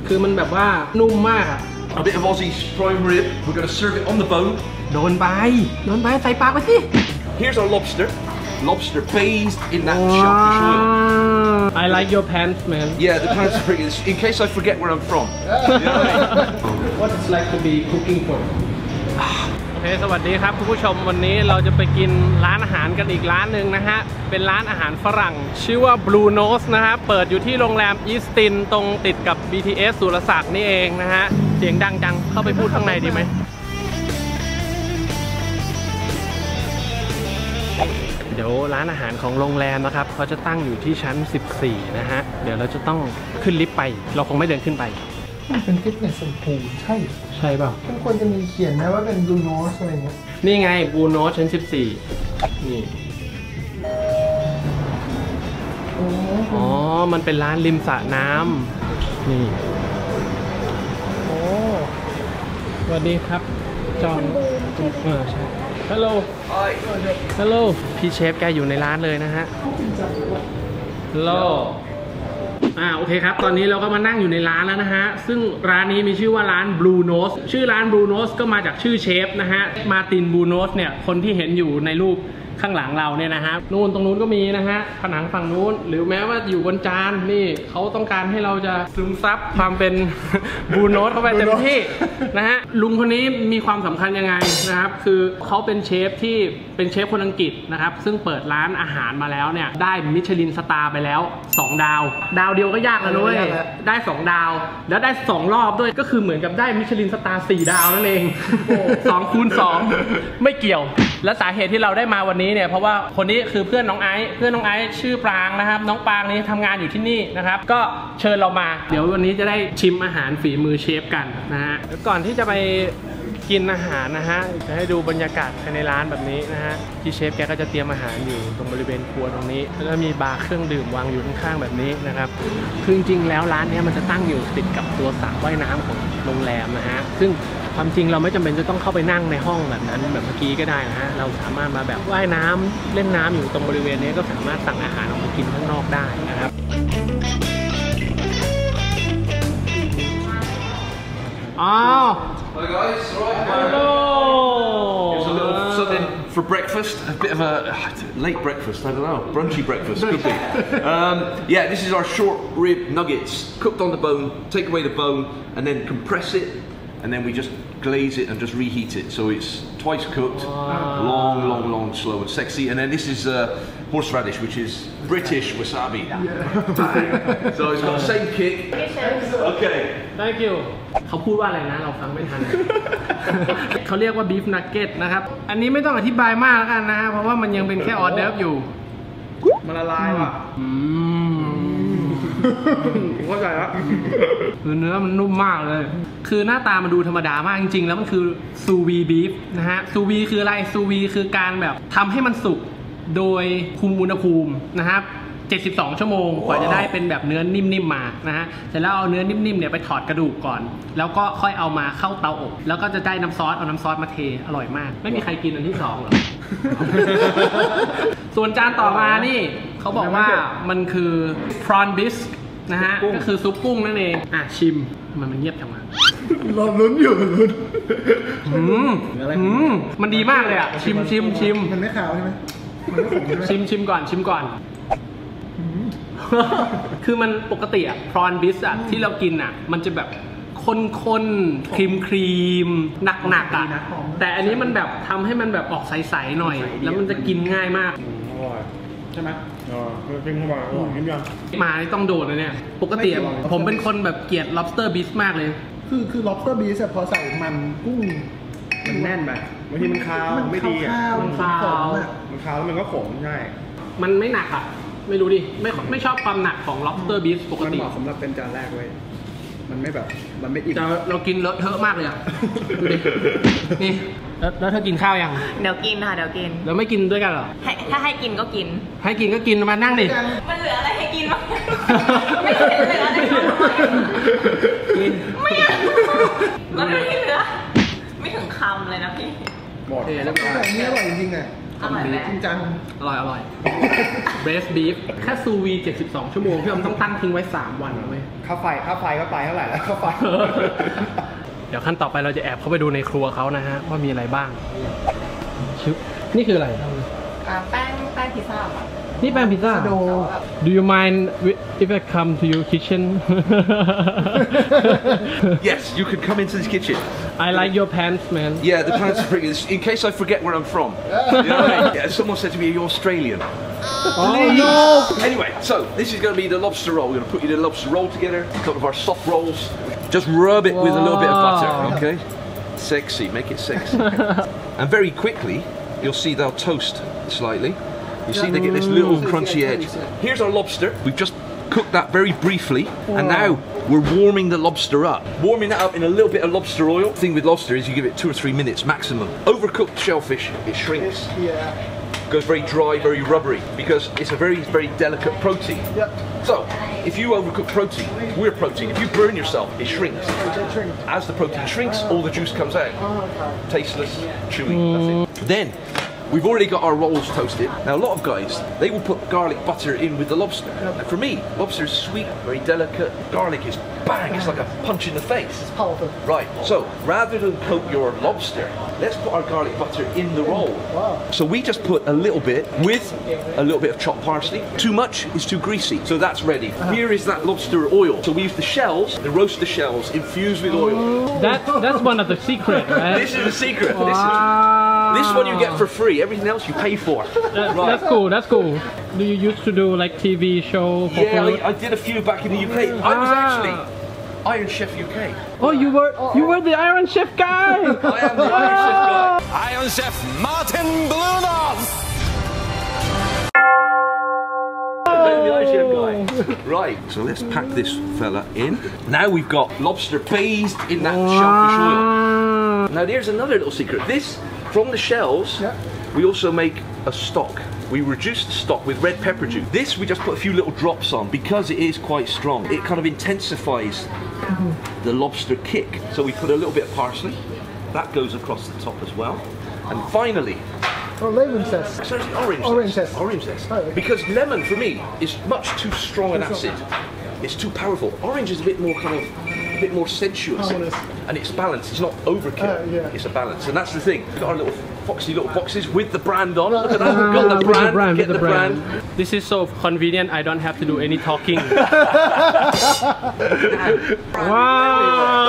คือมันแบบว่านุ่มมากอะ A bit of Aussie prime rib. We're going to serve it on the bone. โดนไปใส่ปากไปสิ Here's our lobster. Lobster bathed in that sharkish oil. I like your pants man Yeah, the pants are pretty. In case I forget where I'm from. What it's like to be cooking for โอเคสวัสดีครับคุณผู้ชมวันนี้เราจะไปกินร้านอาหารกันอีกร้านหนึ่งนะฮะเป็นร้านอาหารฝรั่งชื่อว่า Blue Nose นะฮะเปิดอยู่ที่โรงแรมอีสตินตรงติดกับ BTS สุรศักดิ์นี่เองนะฮะเสียงดังจังเข้าไปพูดข้างในดีไหมเดี๋ยวร้านอาหารของโรงแรมนะครับเขาจะตั้งอยู่ที่ชั้น14นะฮะเดี๋ยวเราจะต้องขึ้นลิฟต์ไปเราคงไม่เดินขึ้นไปมันเป็นฟิตเนสพูลใช่เปล่ามันควรจะมีเขียนนะว่าเป็น Blue Nose อะไรเงี้ยนี่ไง Blue Nose ชั้น14นี่อ๋อมันเป็นร้านริมสระน้ำนี่โอ้สวัสดีครับจอห์นใช่ฮัลโหลฮัลโหลพี่เชฟแกอยู่ในร้านเลยนะฮะฮัลโหลโอเคครับตอนนี้เราก็มานั่งอยู่ในร้านแล้วนะฮะซึ่งร้านนี้มีชื่อว่าร้าน Blue Nose ชื่อร้าน Blue Nose ก็มาจากชื่อเชฟนะฮะมาร์ติน Blue Nose เนี่ยคนที่เห็นอยู่ในรูปข้างหลังเราเนี่ยนะฮะนู่นตรงนู้นก็มีนะฮะผนังฝั่งนู้นหรือแม้ว่าอยู่บนจานนี่เขาต้องการให้เราจะซึมซับความเป็น Blue Nose เข้าไปเต็มที่นะฮะลุงคนนี้มีความสำคัญยังไงนะครับคือเขาเป็นเชฟที่เป็นเชฟคนอังกฤษนะครับซึ่งเปิดร้านอาหารมาแล้วเนี่ยได้มิชลินสตาร์ไปแล้ว2ดาวเดียวก็ยากแล้วด้วยได้2ดาวแล้วได้2รอบด้วยก็คือเหมือนกับได้มิชลินสตาร์4ดาวนั่นเอง2 คูณ 2ไม่เกี่ยวและสาเหตุที่เราได้มาวันนี้เนี่ยเพราะว่าคนนี้คือเพื่อนน้องไอซ์ชื่อปรางนะครับน้องปรางนี้ทำงานอยู่ที่นี่นะครับก็เชิญเรามาเดี๋ยววันนี้จะได้ชิมอาหารฝีมือเชฟกันนะฮะก่อนที่จะไปกินอาหารนะฮะจะให้ดูบรรยากาศภายในร้านแบบนี้นะฮะที่เชฟแกก็จะเตรียมอาหารอยู่ตรงบริเวณครัวตรงนี้แล้วก็มีบาร์เครื่องดื่มวางอยู่ข้างๆแบบนี้นะครับคือจริงๆแล้วร้านนี้มันจะตั้งอยู่ติดกับตัวสระว่ายน้ำของโรงแรมนะฮะซึ่งความจริงเราไม่จำเป็นจะต้องเข้าไปนั่งในห้องแบบนั้นแบบเมื่อกี้ก็ได้นะฮะเราสามารถมาแบบว่ายน้ำเล่นน้ำอยู่ตรงบริเวณนี้ก็สามารถสั่งอาหารออกมากินข้างนอกได้นะครับ Hi guys, alright. Hello. Here's a little something for breakfast. A bit of a late breakfast. I don't know, brunchy breakfast could be. Yeah, this is our short rib nuggets, cooked on the bone. Take away the bone and then compress it, and then we just glaze it and just reheat it. So it's twice cooked, long, slow and sexy. And then this is horseradish, which is British wasabi. So it's got the same kick. Okay. Thank you. เขาพูดว่าอะไรนะเราฟังไม่ทัน เขาเรียกว่าบีฟนักเก็ตนะครับอันนี้ไม่ต้องอธิบายมากแล้วกันนะเพราะว่ามันยังเป็นแค่ออเดิร์ฟอยู่มันละลายว่ะเข้าใจแล้วเนื้อมันนุ่มมากเลยคือหน้าตามันดูธรรมดามากจริงๆแล้วมันคือซูวีบีฟนะฮะซูวีคืออะไรซูวีคือการแบบทำให้มันสุกโดยคุมอุณหภูมินะครับ72 ชั่วโมงกว่าจะได้เป็นแบบเนื้อนิ่มๆมานะฮะเสร็จแล้วเอาเนื้อนิ่มๆเนี่ยไปถอดกระดูกก่อนแล้วก็ค่อยเอามาเข้าเตาอบแล้วก็จะได้น้ำซอสเอาน้ำซอสมาเทอร่อยมากไม่มีใครกินอันที่2หรอ ส่วนจานต่อมานี่เขาบอกว่ามันคือ prawn bisque นะฮะก็คือซุปกุ้งนั่นเองชิมมันเงียบจังวะรอลุ้นอยู่ลุ้นมันดีมากเลยอ่ะชิมมันไม่ขาวใช่ไหมชิมก่อนคือมันปกติอะพรอนบิสอะที่เรากินอะมันจะแบบข้นครีมหนักอะแต่อันนี้มันแบบทำให้มันแบบออกใสๆหน่อยแล้วมันจะกินง่ายมากอร่อยใช่ไหมจริงเข้ามาอร่อยนิ่มยังมาต้องโดนเลยเนี่ยปกติผมเป็นคนแบบเกลียด lobster beef มากเลยคือ lobster beef พอใส่มันกุ้งมันแน่นไปบางทีมันคาวไม่ดีอ่ะมันคาวแล้วมันก็ขมใช่มันไม่หนักอ่ะไม่รู้ดิไม่ชอบความหนักของ lobster beef ปกติมันเหมาะสำหรับเป็นจานแรกเว้ยมันไม่แบบมันไม่อิ่มเรากินเลอะเทอะมากเลยอ่ะดูดินี่แล้วเธอกินข้าวยังเดี๋ยวกินค่ะเดี๋ยวกินแล้วไม่กินด้วยกันเหรอถ้าให้กินก็กินมานั่งดิมันเหลืออะไรให้กินบ้างไม่เหลืออะไรกินไม่แล้วไม่เหลือไม่ถึงคำเลยนะพี่หมดแล้วแบบนี้อร่อยจริงๆอ่ะอร่อยไหมจริงจังอร่อย breast beef แค่ซูวี72 ชั่วโมงพี่อมต้องตั้งทิ้งไว้ 3 วันเลยค่าไฟก็ไปเท่าไหร่แล้วค่าไฟเดี๋ยวขั้นต่อไปเราจะแอบเข้าไปดูในครัวเขานะฮะว่ามีอะไรบ้างชึบนี่คืออะไรแป้งพิซซ่าค่ะนี่แป้งพิซซ่า Do you mind if I come to your kitchen Yes, you can come into this kitchen. I like your pants man Yeah, the pants are pretty. In case I forget where I'm from. You know what I mean? Yeah, someone said to me, "You're Australian." Oh no Anyway, so this is going to be the lobster roll. We're going to put you the lobster roll together. A couple of our soft rolls. Just rub it with a little bit of butter, okay? Sexy, make it sexy. And very quickly, you'll see they'll toast slightly. You see they get this little crunchy edge. Here's our lobster. We've just cooked that very briefly, and now we're warming the lobster up. Warming that up in a little bit of lobster oil. The thing with lobster is you give it 2 or 3 minutes maximum. Overcooked shellfish, it shrinks. Goes very dry, very rubbery, because it's a very, very delicate protein. Yep. So, if you overcook protein, we're protein. If you burn yourself, it shrinks. As the protein shrinks, all the juice comes out. Tasteless, chewy, that's it. Then, we've already got our rolls toasted. Now, a lot of guys, they will put garlic butter in with the lobster. Now, for me, lobster is sweet, very delicate. Garlic is bang, it's like a punch in the face. powerful. Right, so rather than coat your lobster, let's put our garlic butter in the roll. Wow. So we just put a little bit with a little bit of chopped parsley. Too much is too greasy, so that's ready. Here is that lobster oil. So we use the shells, the roast the shells, infused with oil. That's one of the secret right This is the secret. This one you get for free. Everything else you pay for. That's cool do you used to do like TV show for Yeah, food? I did a few back in the UK. I was actually Iron Chef UK. Oh you were the Iron Chef guy I am the Iron Chef guy. Iron Chef Martin Blunoff. I'm the Iron Chef guy. Right, so let's pack this fella in. Now we've got lobster bathed in that shellfish oil. Now there's another little secret. This, from the shells, we also make a stock. We reduce the stock with red pepper juice. This we just put a few little drops on because it is quite strong. It kind of intensifies the lobster kick. So we put a little bit of parsley. That goes across the top as well. And finally, lemon zest. actually orange Orange zest. zest. Orange zest. Oh, okay. Because lemon for me is much too strong an acid. It's too powerful. Orange is a bit more kind of, a bit more sensuous. Harmonious. And it's balanced. It's not overkill. Yeah. It's a balance. And that's the thing. We've got our little foxy little boxes with the brand on. Look at that. We've got the brand. Get the brand. This is so convenient I don't have to do any talking ว้าว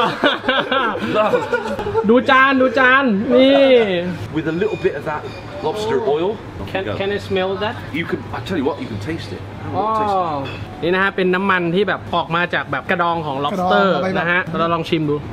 ดูจานนี่ With a little bit of that lobster oil. Can I smell that You can. I tell you what. You can taste it. อ๋อ นี่นะฮะเป็นน้ำมันที่แบบออกมาจากแบบกระดองของ lobster กระดองเอาไว้แบบนะฮะเราลองชิมดู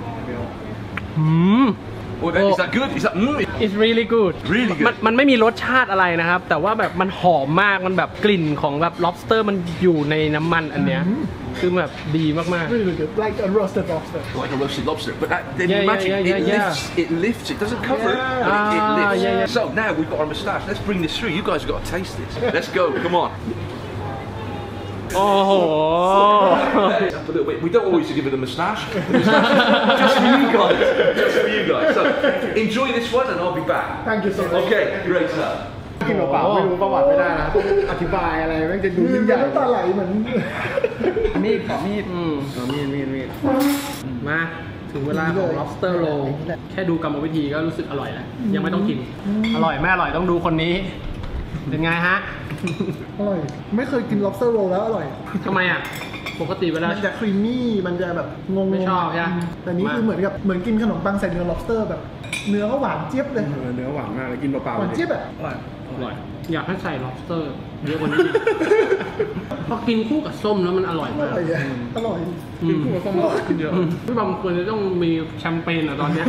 Is that good? Is that? It's really good Really good. มันไม่มีรสชาติอะไรนะครับ แต่ว่าแบบมันหอมมากมันแบบกลิ่นของแบบ lobster มันอยู่ในน้ำมันอันเนี้ยคือแบบดีมาก Really good. Like a roasted lobster. Like a roasted lobster, but that, then Yeah, imagine yeah, yeah, it yeah. lifts. It lifts. It doesn't cover it, Yeah. but it lifts. Yeah, yeah. So now we've got our moustache. Let's bring this through. You guys have got to taste this. Let's go. Come on. โอ้โห Up a little bit. We don't always give it a moustache. Just for you guys. Just for you guys. So enjoy this one, and I'll be back. Thank you so much. Okay, great stuff. กินเปล่าๆไม่รู้ประวัติไม่ได้นะต้องอธิบายอะไรแม่งจะดูยิ่งใหญ่น้ำตาไหลเหมือนมีดขอมีดมีดมาถึงเวลาของ lobster roll แค่ดูกรรมวิธีก็รู้สึกอร่อยแล้ว ยังไม่ต้องกิน อร่อยไม่อร่อยต้องดูคนนี้ เป็นไงฮะอร่อย ไม่เคยกิน lobster roll แล้วอร่อยทำไมอ่ะ ปกติเวลามันจะครีมมี่ มันจะแบบงงๆไม่ชอบใช่ไหมแต่นี้คือเหมือนกินขนมปังใส่เนื้อ lobster แบบ เนื้อก็หวานเจี๊ยบเลยเนื้อหวานมากเลยกินเปล่าๆหวานเจี๊ยบอะอร่อย อยากให้ใส่ lobster เยอะกว่านี้ พอกินคู่กับส้มแล้วมันอร่อยอมากร่อยอะอร่อยกินคู่กับส้มอร่อยขึ้นเยอะพี่บอมควรจะต้องมีแชมเปญอ่ะตอนเนี้ย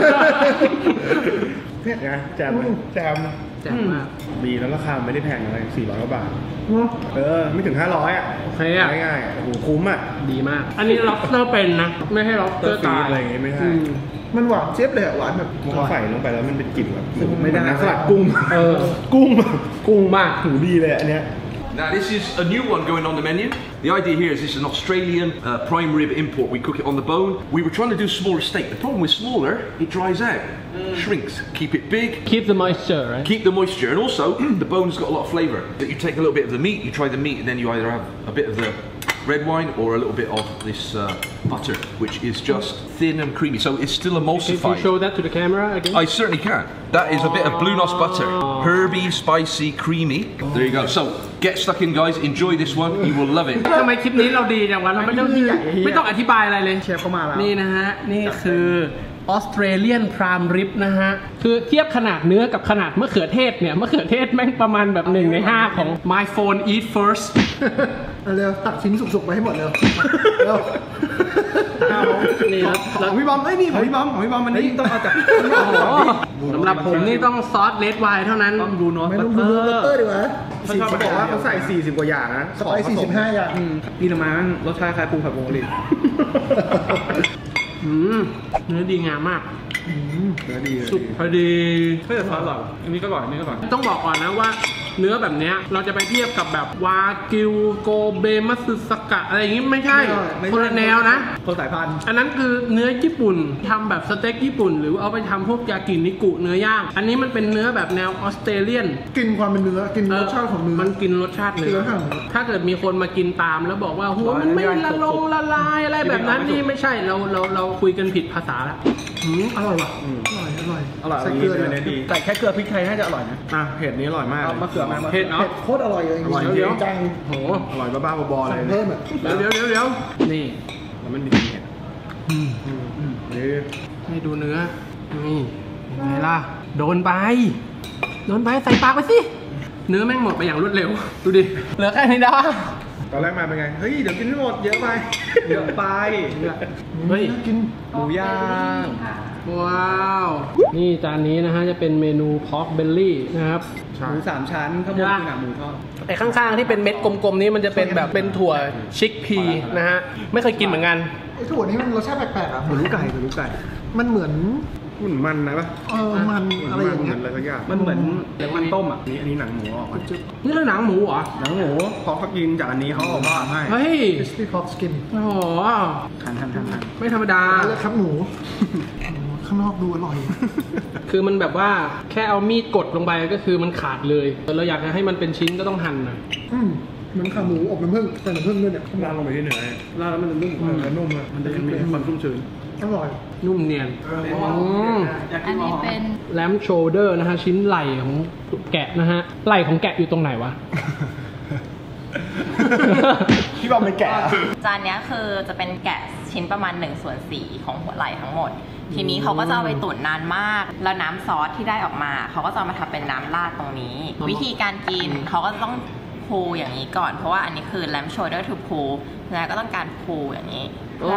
เนี่ยไงแจมนะแจมนะแจ่มมากดีแล้วราคาไม่ได้แพงอะไร400 กว่าบาท ไม่ถึง500อ่ะโอเคอะง่ายๆโอ้โหคุ้มอ่ะดีมาก อันนี้ lobster เป็นนะ ไม่ให้ lobster ฟีตาดยอะไรอย่างเงี้ยไม่ใช่มันหวานเจี๊ยบเลยอะหวานแบบเขาใส่ลงไปแล้วมันเป็นกลิ่นแบบไม่ได้น้ำสลัดกุ้งเออกุ้งแบบกุ้งมากหูดีเลยอันเนี้ย Now this is a new one going on the menu. The idea here is this is an Australian prime rib import. We cook it on the bone. We were trying to do smaller steak. The problem with smaller, it dries out, shrinks. Keep it big. keep the moisture right Keep the moisture, and also the bone's got a lot of flavour. That you take a little bit of the meat, you try the meat, and then you either have a bit of the red wine or a little bit of this butter, which is just thin and creamy. So it's still Can you emulsified. show that to the camera again I certainly can. That is a bit of Blue Nos butter. Herby, spicy, creamy. There you go. So get stuck in, guys. Enjoy this one. You will love it. ทำไมคลิปนี้เราดีจังวะเราไม่ต้องอธิบายอะไรเลยเชฟเข้ามาแล้วนี่นะฮะ นี่คือออสเตรเลียนพรามริบนะฮะ คือเทียบขนาดเนื้อกับขนาดมะเขือเทศเนี่ยมะเขือเทศแม่งประมาณแบบ1 ใน 5ของ My Phone Eat First เอาเร็วตักชิ้นสุกๆไปให้หมดเร็วเร็วนี่แล้วของพี่บอมเอ้ยนี่ของพี่บอมมันนี่ต้องเอาจากสำหรับผมนี่ต้องซอสเลดไวน์เท่านั้นต้องดูโน้ตไม่บัต้ตองเตดูอบัตเตอร์ร์ดีกว่าเขาชอบบอกว่าเขาใส่40 กว่าอย่างนะสไปซ์45 อย่างกินออกมามันรสชาติคล้ายปูผัดผงกะหรี่เนื้อดีงามมากเนื้อดีสุกพอดีก็จะทอดอร่อยอันนี้ก็อร่อยอันนี้ก็อร่อยต้องบอกก่อนนะว่าเนื้อแบบเนี้ยเราจะไปเทียบกับแบบวากิวโกเบมัตสึสกะอะไรอย่างงี้ไม่ใช่คนละแนวนะคนสายพันธุ์อันนั้นคือเนื้อญี่ปุ่นทำแบบสเต็กญี่ปุ่น หรือเอาไปทำพวกยากินิกุเนื้อย่างอันนี้มันเป็นเนื้อแบบแนวออสเตรเลียนกินความเป็นเนื้อ กินรสชาติของเนื้อมันกินรสชาติเนื้กินอรสชาติเนื้อถ้าเกิดมีคนมากินตามแล้วบอกว่าหัวมันไม่ละลายอะไรแบบนั้นนี่ไม่ใช่เราคุยกันผิดภาษาละอร่อยว่ะอร่อยอร่อยใส่ดีเกลือเนื้อดีใส่แค่เกลือพริกไทยน่าจะอร่อยนะอ่ะเผ็ดนี้อร่อยมากมะเขือมาเผ็ดเนาะเผ็ดโคตรอร่อยเลยอร่อยเดี๋ยวจังโหอร่อยบ้าๆบอๆเลสั่งยเพิ่มอ่ะเดี๋ยวนี่แล้วมันดีเผ็ดนี่ให้ดูเนื้อนี่ยังไงล่ะโดนไปใส่ปากไปสิเนื้อแม่งหมดไปอย่างรวดเร็วดูดิเหลือแค่นี้ด้าตอนแรกมาเป็นไงเฮ้ยเดี๋ยวกินไม่หมดเยอะไปเฮ้ยน่ากินหมูย่างว้าว นี่จานนี้นะฮะจะเป็นเมนูพอกเบลลี่นะครับหมู3 ชั้นข้างบนคือหนังหมูทอดไอ้ข้างๆที่เป็นเม็ดกลมๆนี้มันจะเป็นแบบเป็นถั่วชิคพีนะฮะไม่เคยกินเหมือนกันไอ้ถั่วนี้มันรสชาติแปลกๆอ่ะหมูลูกไก่มันเหมือนมันนะปะมันอะไรอย่างเงี้ยอะไรสักอย่างมันเหมือนมันต้มอ่ะอันนี้หนังหมูออกมานี่คือหนังหมูเหรอหนังหมูพอเขากินจากอันนี้เขาเอามาให้เฮ้ย crispy pork skin โอ้โหทันไม่ธรรมดาแล้วครับหมูข้างนอกดูอร่อยคือมันแบบว่าแค่เอามีดกดลงไปก็คือมันขาดเลยเราอยากจะให้มันเป็นชิ้นก็ต้องหั่นหน่อยเหมือนขาหมูอบน้ำผึ้งใส่น้ำผึ้งด้วยเนี่ยราดลงไปที่เนื้อราดแล้วมันจะนุ่มนุ่มเลยมันจะมีความชุ่มชื้นอร่อยนุ่มเนียนอันนี้เป็นแลมโชเดอร์นะฮะชิ้นไหล่ของแกะนะฮะไหล่ของแกะอยู่ตรงไหนวะพี่บอมเป็นแกะจานเนี้ยคือจะเป็นแกะชิ้นประมาณ1/4ของหัวไหล่ทั้งหมด ทีนี้เขาก็จะเอาไปตุ๋นนานมาก แล้วน้ำซอสที่ได้ออกมาเขาก็จะเอามาทำเป็นน้ำราดตรงนี้ วิธีการกินเขาก็ต้องพูอย่างนี้ก่อนเพราะว่าอันนี้คือ lamb shoulder to pull แล้วก็ต้องการพูอย่างนี้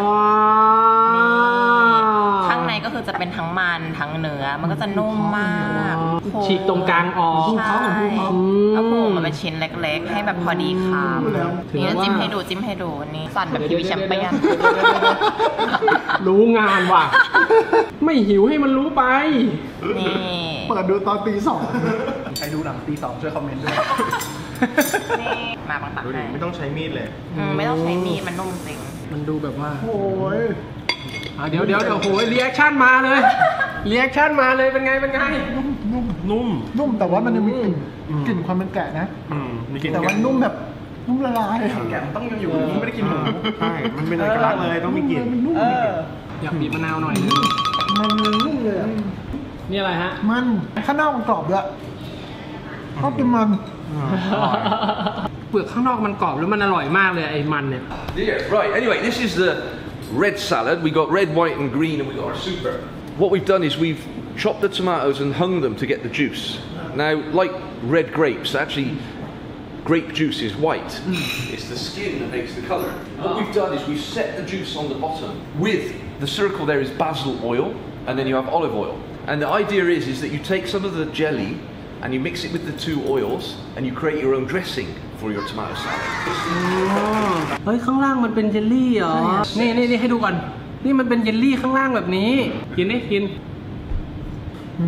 ข้างในก็คือจะเป็นทั้งมันทั้งเนื้อมันก็จะนุ่มมากพูฉีกตรงกลางออกใช่แล้วพูมันเป็นชิ้นเล็กๆ ให้แบบพอดีคำนี่จิ้มให้ดูนี่สั่นแบบพิวแชมเปี้ยนรู้งานว่ะ ไม่หิวให้มันรู้ไปนี่เปิดดูตอนตีใครดูหนังตี 2ช่วยคอมเมนต์ด้วยนี่มาบังตักให้ไม่ต้องใช้มีดเลยไม่ต้องใช้มีดมันนุ่มจริงมันดูแบบว่า 2โอ้ยเดี๋ยวโหยรีแอคชั่นมาเลยรีแอคชั่นมาเลยเป็นไงนุ่มแต่ว่ามันยังมีกลิ่นความเป็นแกะนะมีกลิ่นแต่ว่านุ่มแบบนุ่มละลายแกะมันต้องอยู่มันไม่ได้กินหมูใช่มันเป็นเอกลักษณ์เลยต้องมีกลิ่นมันนุ่มอยากบีบมะนาวหน่อยนึงมันนุ่มเลยอะนี่อะไรฮะมันข้างนอกมันกรอบด้วยชอบกินมันเปลือกข้างนอกมันกรอบแล้วมันอร่อยมากเลยไอ้มันเนี่ย Yeah, right. Anyway, this is the red salad. We got red, white, and green, and we got our super. What we've done is we've chopped the tomatoes and hung them to get the juice. Now, like red grapes, actually, grape juice is white. It's the skin that makes the colour. What we've done is we've set the juice on the bottom. With the circle there is basil oil, and then you have olive oil. And the idea is that you take some of the jelly and you mix it with the two oils, and you create your own dressing for your tomato salad. เฮ้ยข้างล่างมันเป็นเจลลี่เหรอ นี่ให้ดูก่อน นี่มันเป็นเจลลี่ข้างล่างแบบนี้ กินกิน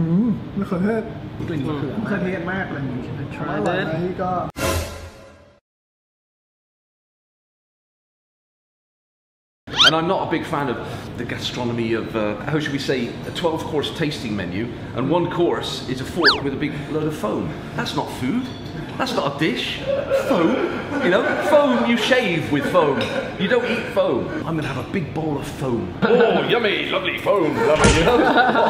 มะเขือเทศกลิ่นมะเขือมะเขือเทศมากเลย Try อร่อย that ไหมก็ And I'm not a big fan of the gastronomy of, how should we say, a 12-course tasting menu, and one course is a fork with a big load of foam. That's not food. That's not a dish. Foam, you know, foam, you shave with foam. You don't eat foam. I'm gonna have a big bowl of foam. Oh, yummy, lovely foam, lovely, you know?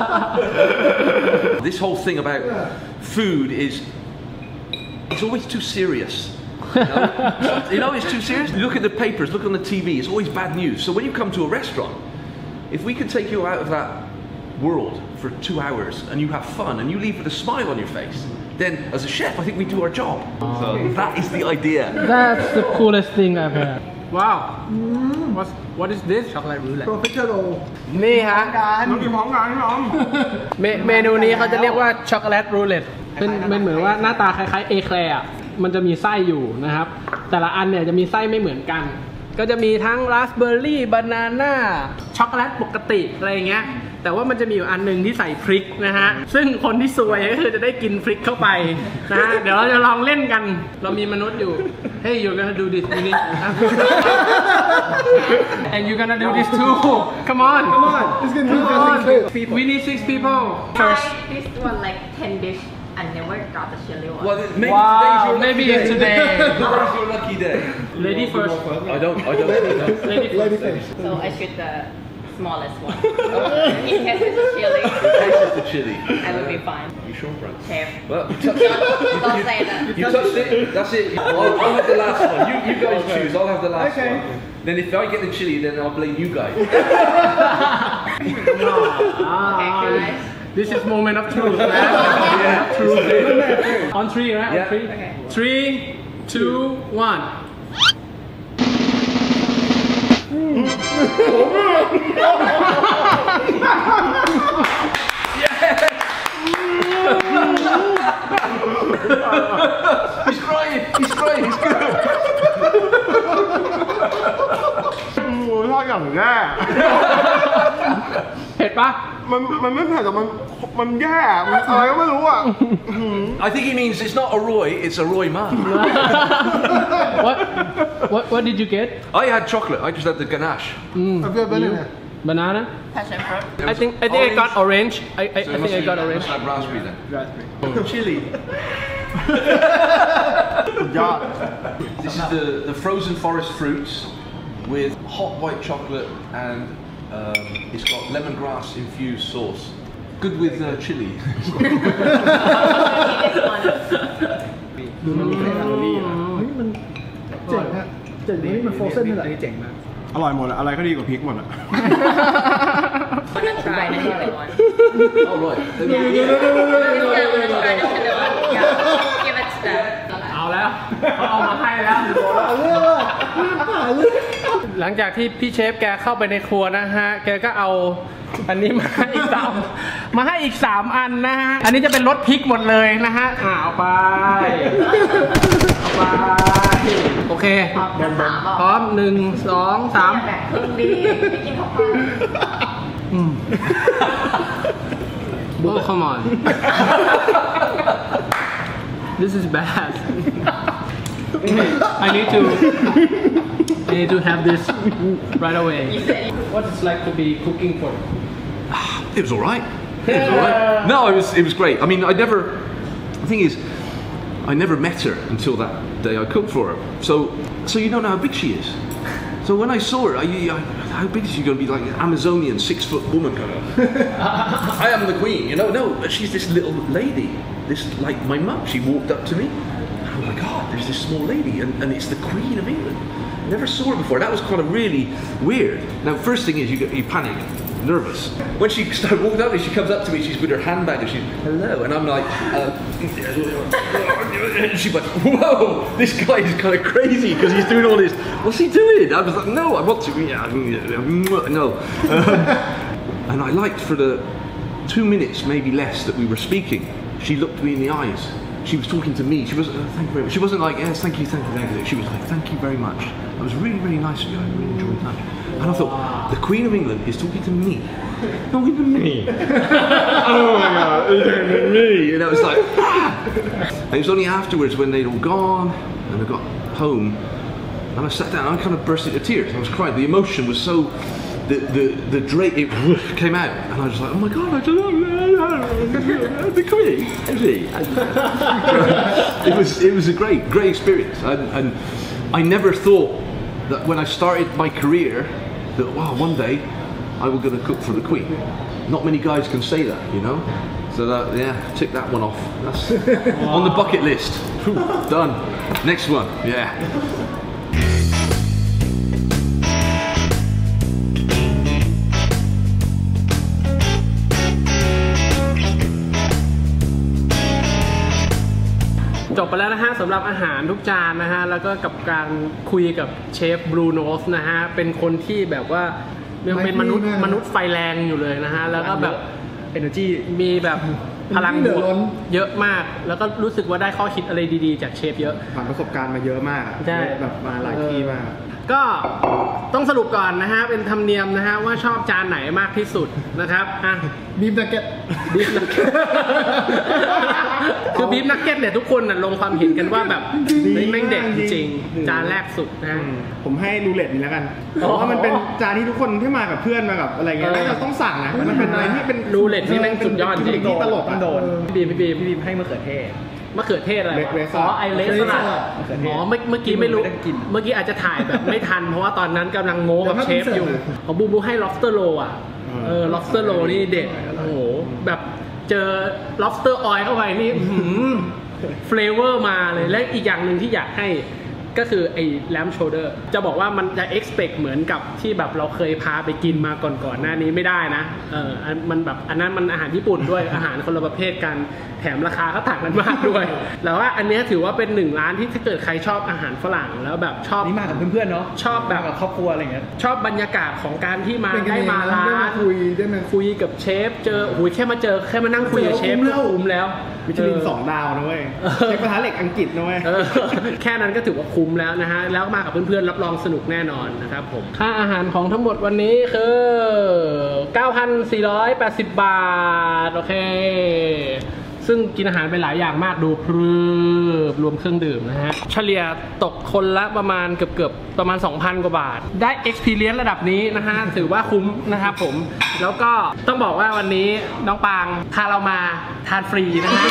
This whole thing about food is, it's always too serious. You know, it's too serious. You look at the papers, look on the TV, it's always bad news. So when you come to a restaurant, if we can take you out of that world for 2 hours and you have fun and you leave with a smile on your face, then as a chef, I think we do our job. So that is the idea. That's the coolest thing I've heard. Wow. What is this? Chocolate roulette. Profiterole นี่ฮะน้องกินพร้อมกันพี่น้องเมนูนี้เขาจะเรียกว่าช็อกโกแลตรูเล็ตเป็นเหมือนว่าหน้าตาคล้ายๆเอแคลร์มันจะมีไส้อยู่นะครับแต่ละอันเนี่ยจะมีไส้ไม่เหมือนกันก็จะมีทั้งราสเบอร์รี่บานาน่าช็อกโกแลตปกติอะไรอย่างเงี้ยแต่ว่ามันจะมีอยู่อันหนึงที่ใส่พริกนะฮะซึ่งคนที่ซวยก็คือจะได้กินพริกเข้าไปนะฮะเดี๋ยวเราจะลองเล่นกันเรามีมนุษย์อยู่ Hey you're gonna do this Winnie and you're gonna do this too come on It's gonna be come on 6 people. we need 6 people first this one like 10 dish and never got the chili one. Well, maybe Wow, today's your lucky maybe day. it's today. Today's your lucky day. lady first I don't. lady Lady first first. So I shoot the smallest one. In case it's chili, Taste the chili. I will be fine. You sure, Brad? Chef. Well, you touched it. Don't say that. You touched it. That's it. I'll have the last one. You guys choose. I'll have the last Okay. one. Then if I get the chili, then I'll blame you guys. Okay, guys. This is moment of truth, man. Yeah, Truth. On 3, right? Yeah. On 3. Okay. 3, 2, 1. He's crying. He's crying. He's good. โอ้ยทอดอย่างแย่เผ็ดปะมันไม่เผ็ดแต่มันแย่มันอะไรก็ไม่รู้อ่ะ I think he means it's not a Roy, it's a Roy Ma. What did you get? I had chocolate. I just had the ganache. Have you ever been in it? Banana? Passion fruit. I think I got orange. I So it think must I be- got it orange. must have raspberry then. Chili สุดยอด This is the frozen forest fruits with hot white chocolate and it's got lemongrass infused sauce. Good with chili. ดูมันมีแคลอรี่เฮ้ยมันเจ๋งอะเจ๋งนี่มันโฟรเซนนี่แหละเจ๋งมากอร่อยหมดอะอะไรก็ดีกว่าพริกหมดอะ Wanna try the chili one? Oh right. Yeah, wanna try the chili one? Yeah. Give it to them. เอาแล้วเขาเอามาให้แล้วเอาเรื่องอะเอาเรื่องหลังจากที่พี่เชฟแกเข้าไปในครัวนะฮะ แกก็เอาอันนี้มาให้อีกสามอันนะฮะ อันนี้จะเป็นรสพริกหมดเลยนะฮะเอาไป โอเค พร้อม 1 2 3 แบบครึ่งดีไม่กินของเขา Oh, come on. This is bad. I need to have this right away. What it's like to be cooking for? It was all right. It was all right. No, it was great. I mean, the thing is, I never met her until that day I cooked for her. So you don't know how big she is. So when I saw her, how big is she going to be? Like an Amazonian 6-foot woman kind of. I am the queen, you know. No, but she's this little lady. This like my mum. She walked up to me. Oh my God, there's this small lady, and it's the Queen of England. Never saw her before. That was kind of really weird. Now, first thing is you panic, nervous. When she started walking up to me, she comes up to me. She's with her handbag and she's hello, and I'm like, she's like, whoa, this guy is kind of crazy because he's doing all this. What's he doing? I was like, no, I want to. No. And I liked for the 2 minutes, maybe less, that we were speaking. She looked me in the eyes. She was talking to me. She wasn't, thank you very much. She wasn't like, yes, thank you, thank you, thank you. She was like, thank you very much. That was really, really nice of you. I really enjoyed that. And I thought, the Queen of England is talking to me. Not even me. Oh my God, it's talking to me. And I was like, ah. And it was only afterwards when they'd all gone and I got home And I sat down and I kind of burst into tears. I was crying. The emotion was so, the it came out, and I was like, oh my god, I don't know, the Queen. It was a great experience, and I never thought that when I started my career that wow, one day I was going to cook for the Queen. Not many guys can say that, you know. So that, yeah, tick that one off. That's on the bucket list. Done. Next one. Yeah. จบไปแล้วนะฮะสำหรับอาหารทุกจานนะฮะแล้วก็กับการคุยกับเชฟบรูโนสนะฮะเป็นคนที่แบบว่ายังเป็นมนุษย์ไฟแรงอยู่เลยนะฮะแล้วก็แบบ energy มีแบบพลังบวกเยอะมากแล้วก็รู้สึกว่าได้ข้อคิดอะไรดีๆจากเชฟเยอะผ่านประสบการณ์มาเยอะมากใช่แบบมาหลายที่มากก็ต้องสรุปก่อนนะฮะเป็นธรรมเนียมนะฮะว่าชอบจานไหนมากที่สุดนะครับอ่ะบีฟนักเก็ตคือบีฟนักเก็ตเนี่ยทุกคนลงความเห็นกันว่าแบบแม่งเด็ดจริงจานแรกสุดนะผมให้รูเล็ตนี่แล้วกันเพราะว่ามันเป็นจานที่ทุกคนที่มากับเพื่อนมากับอะไรเงี้ยแล้วเราต้องสั่งนะมันเป็นอะไรที่เป็นรูเล็ตที่แม่งสุดยอดจริงที่ตลกโดนพี่บีมให้มะเขือเทศอะไรอ๋อไอเลสลัดอ๋อเมื่อกี้ไม่รู้เมื่อกี้อาจจะถ่ายแบบไม่ทันเพราะว่าตอนนั้นกำลังโม้กับเชฟอยู่ของบูให้ lobster roll อ่ะlobster roll นี่เด็ดโอ้โหแบบเจอ lobster oil เข้าไปนี่flavor มาเลยและอีกอย่างหนึ่งที่อยากให้ก็คือไอ้แลมโชเดอร์จะบอกว่ามันจะ expect เหมือนกับที่แบบเราเคยพาไปกินมาก่อนหน้านี้ไม่ได้นะมันแบบอันนั้นมันอาหารญี่ปุ่นด้วยอาหารคนละประเภทกันแถมราคาก็ต่างกันมากด้วยแล้วว่าอันนี้ถือว่าเป็น1ร้านที่ถ้าเกิดใครชอบอาหารฝรั่งแล้วแบบชอบนี่มากับเพื่อนๆเนาะชอบแบบกับครอบครัวอะไรเงี้ยชอบบรรยากาศของการที่มาได้มาร้านคุยกับเชฟเจอโอ้ยแค่มานั่งคุยกับเชฟก็คุ้มแล้วมิชลิน2 ดาวนะเว้ยเชฟกระทะเหล็กอังกฤษนะเว้ยแค่นั้นก็ถือว่าคุ้มแล้วนะฮะแล้วมากับเพื่อนๆรับรองสนุกแน่นอนนะครับผมค่าอาหารของทั้งหมดวันนี้คือ 9,480 บาทโอเคซึ่งกินอาหารไปหลายอย่างมากดูพรึบรวมเครื่องดื่มนะฮะเฉลี่ยตกคนละประมาณเกือบประมาณ 2,000 กว่าบาทได้ experience ระดับนี้นะฮะถือว่าคุ้มนะครับผมแล้วก็ต้องบอกว่าวันนี้น้องปางพาเรามาทานฟรีนะฮะ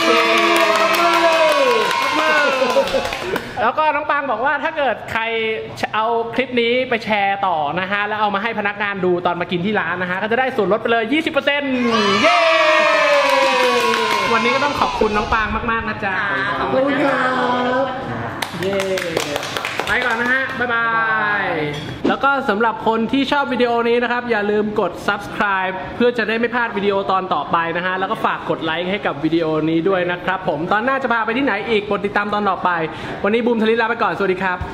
แล้วก็น้องปางบอกว่าถ้าเกิดใครเอาคลิปนี้ไปแชร์ต่อนะฮะแล้วเอามาให้พนักงานดูตอนมากินที่ร้านนะฮะก็จะได้ส่วนลดไปเลย 20% เย้วันนี้ก็ต้องขอบคุณน้องปางมากๆนะจ๊ะขอบคุณครับเย้ไปก่อนนะฮะบ๊ายบายแล้วก็สำหรับคนที่ชอบวิดีโอนี้นะครับอย่าลืมกด subscribe เพื่อจะได้ไม่พลาดวิดีโอตอนต่อไปนะฮะแล้วก็ฝากกดไลค์ให้กับวิดีโอนี้ด้วยนะครับผมตอนหน้าจะพาไปที่ไหนอีกกดติดตามตอนต่อไปวันนี้บูมทลิตลาไปก่อนสวัสดีครับ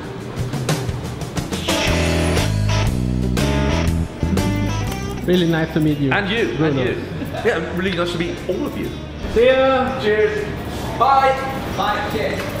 Really nice to meet you and you yeah really nice to meet all of you see you cheers bye cheers